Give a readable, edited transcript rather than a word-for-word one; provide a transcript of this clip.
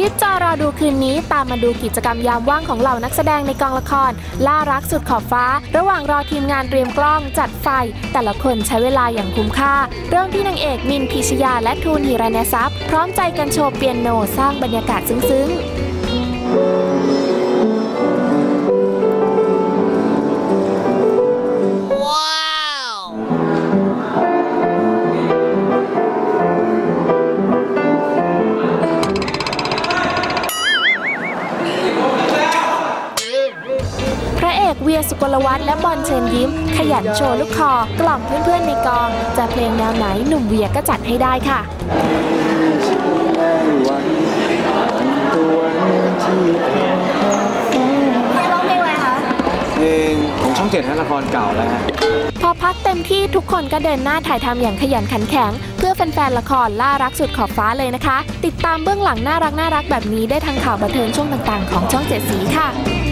ชิปจอรอดูคืนนี้ตามมาดูกิจกรรมยามว่างของเหล่านักแสดงในกองละครล่ารักสุดขอบฟ้าระหว่างรอทีมงานเตรียมกล้องจัดไฟแต่ละคนใช้เวลาอย่างคุ้มค่าเริ่มที่นางเอกมินพิชยาและทูนหิรัญทรัพย์พร้อมใจกันโชว์เปียโนสร้างบรรยากาศซึ้งเวียสุกลวัฒน์และบอลเชิญยิ้มขยันโชว์ลูกคอกล่อมเพื่อนๆในกองจะเพลงแนวไหนหนุ่มเวียก็จัดให้ได้ค่ะร้องเพลงอะไรคะเพลงของช่อง7ละครเก่าแล้วพอพักเต็มที่ทุกคนก็เดินหน้าถ่ายทำอย่างขยันขันแข็งเพื่อแฟนๆละครล่ารักสุดขอบฟ้าเลยนะคะติดตามเบื้องหลังน่ารักแบบนี้ได้ทางข่าวบันเทิงช่วงต่างๆของช่อง7สีค่ะ